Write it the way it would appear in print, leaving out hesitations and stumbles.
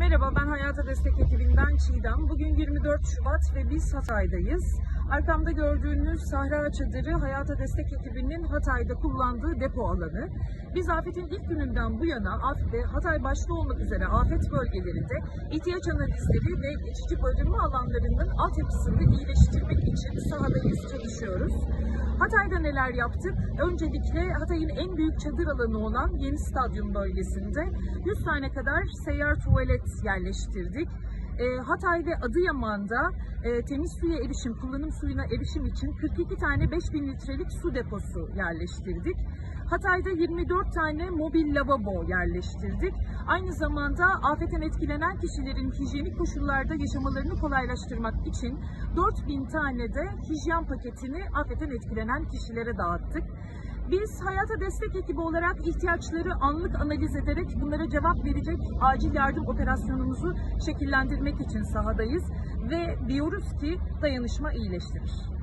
Merhaba, ben Hayata Destek ekibinden Çiğdem. Bugün 24 Şubat ve biz Hatay'dayız. Arkamda gördüğünüz Sahra Çadırı, Hayata Destek ekibinin Hatay'da kullandığı depo alanı. Biz afetin ilk gününden bu yana Hatay başta olmak üzere afet bölgelerinde ihtiyaç analizleri ve geçici barınma alanlarının altyapısını iyileştirmek için sahadayız, çalışıyoruz. Hatay'da neler yaptık? Öncelikle Hatay'ın en büyük çadır alanı olan Yeni Stadyum bölgesinde 100 tane kadar seyyar tuvalet yerleştirdik. Hatay ve Adıyaman'da temiz suya erişim, kullanım suyuna erişim için 42 tane 5000 litrelik su deposu yerleştirdik. Hatay'da 24 tane mobil lavabo yerleştirdik. Aynı zamanda afetten etkilenen kişilerin hijyenik koşullarda yaşamalarını kolaylaştırmak için 4000 tane de hijyen paketini afetten etkilenen kişilere dağıttık. Biz Hayata Destek ekibi olarak ihtiyaçları anlık analiz ederek bunlara cevap verecek acil yardım operasyonumuzu şekillendirmek için sahadayız ve diyoruz ki dayanışma iyileştirir.